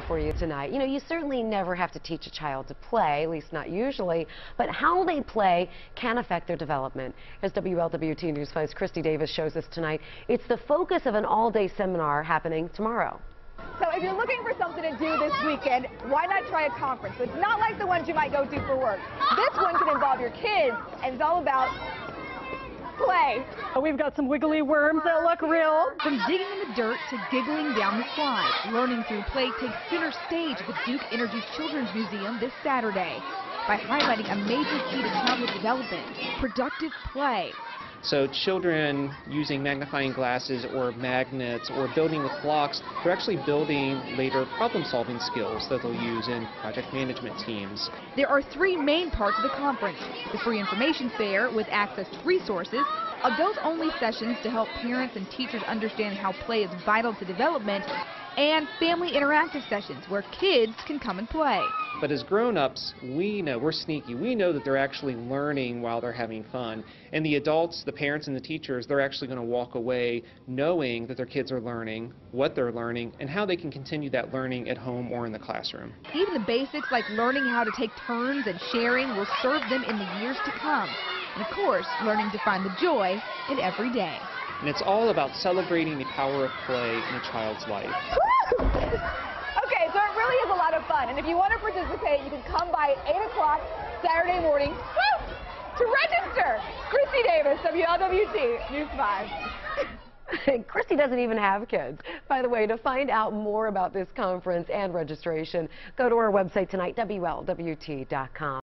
for you tonight. You know, you certainly never have to teach a child to play, at least not usually, but how they play can affect their development. As WLWT News 5's Christy Davis shows us tonight, it's the focus of an all-day seminar happening tomorrow. So if you're looking for something to do this weekend, why not try a conference? It's not like the ones you might go to for work. This one can involve your kids, and it's all about play. We've got some wiggly worms that look real. From digging in the dirt to giggling down the slide, learning through play takes center stage at the Duke Energy Children's Museum this Saturday by highlighting a major key to childhood development, productive play. So children using magnifying glasses or magnets or building with blocks, they're actually building later problem-solving skills that they'll use in project management teams. There are three main parts of the conference: the free information fair with access to resources, adult-only sessions to help parents and teachers understand how play is vital to development, and family interactive sessions where kids can come and play. But as grown-ups, we know, we're sneaky, we know that they're actually learning while they're having fun. And the adults, the parents and the teachers, they're actually going to walk away knowing that their kids are learning, what they're learning, and how they can continue that learning at home or in the classroom. Even the basics like learning how to take turns and sharing will serve them in the years to come. And of course, learning to find the joy in every day. And it's all about celebrating the power of play in a child's life. Okay, so it really is a lot of fun. And if you want to participate, you can come by at 8 o'clock Saturday morning to register. Christy Davis, WLWT News 5. Christy doesn't even have kids. By the way, to find out more about this conference and registration, go to our website tonight, WLWT.com.